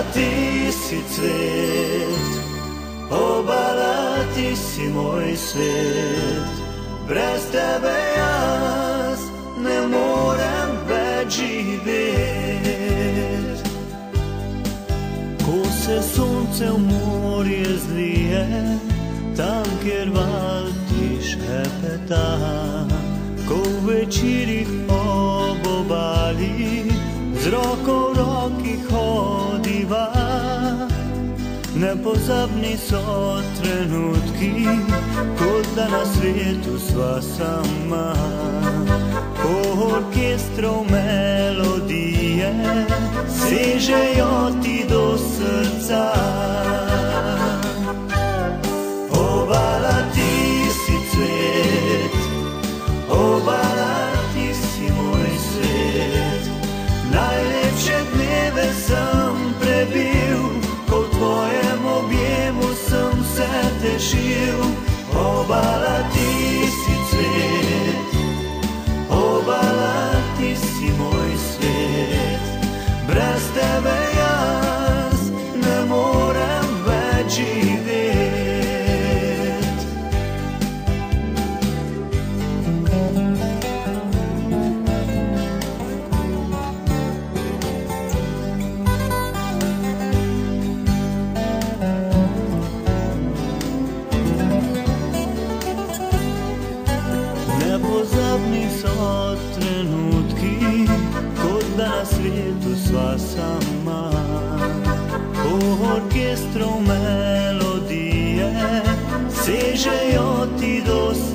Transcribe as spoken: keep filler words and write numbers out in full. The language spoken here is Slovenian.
ti si cvet, obala ti si moj svet. Brez tebe jaz ne morem več živet. Ko se sonce v morje zlije, tam, kjer val ti šepeta, ko v večerih ob obali z roko v roki hodiva. Nepozabni so trenutki, kot da na svetu sva sama. Ko orkestrov melodije sežejo ti do srca. Obala ti si cvet, obala ti si moj svet. Najlepše dneve sem prebil, ko v tvojem objemu sem se tešil. Obala ti si cvet, obala ti si moj svet. Brez tebe jaz ne morem več živet. Nepozabni so trenutki, kot da na svetu sva sama. Ko orkestrov melodije sežejo ti do srca.